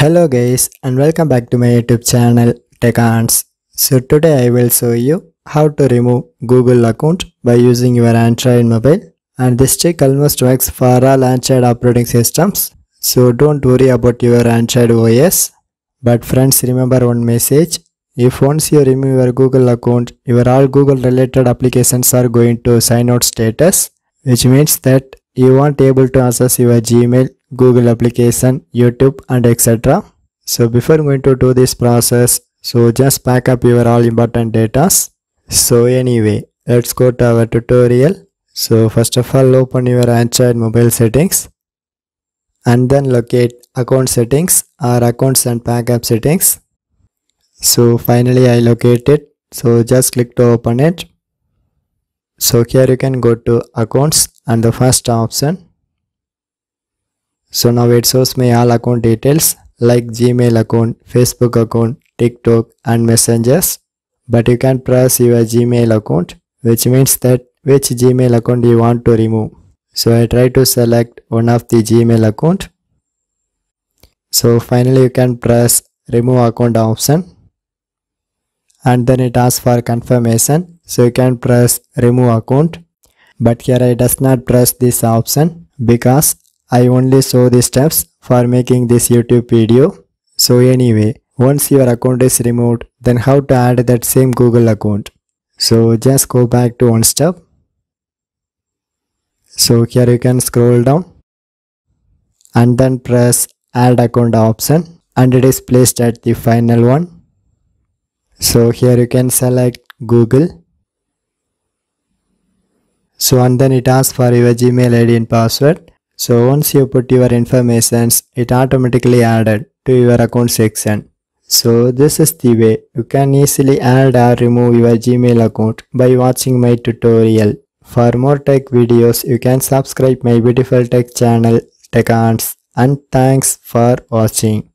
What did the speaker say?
Hello guys and welcome back to my YouTube channel TechAnts. So today I will show you how to remove Google account by using your Android mobile, and this trick almost works for all Android operating systems. So don't worry about your Android OS. But friends, remember one message. If once you remove your Google account, your all Google related applications are going to sign out status, which means that you won't able to access your Gmail, Google application, YouTube and etc. So before going to do this process, so just back up your all important data. So anyway, let's go to our tutorial. So first of all, open your Android mobile settings and then locate account settings or accounts and backup settings. So finally I locate it. So just click to open it. So here you can go to accounts and the first option. So now it shows me all account details like Gmail account, Facebook account, TikTok and messengers. But you can press your Gmail account, which means that which Gmail account you want to remove. So I try to select one of the Gmail account. So finally you can press remove account option. And then it asks for confirmation. So you can press remove account. But here I does not press this option because I only show the steps for making this YouTube video. So anyway, once your account is removed, then how to add that same Google account. So just go back to one step. So here you can scroll down and then press add account option, and it is placed at the final one. So here you can select Google. So and then it asks for your Gmail ID and password. So once you put your informations, it automatically added to your account section. So this is the way you can easily add or remove your Gmail account by watching my tutorial. For more tech videos, you can subscribe my beautiful tech channel TechAnts, and thanks for watching.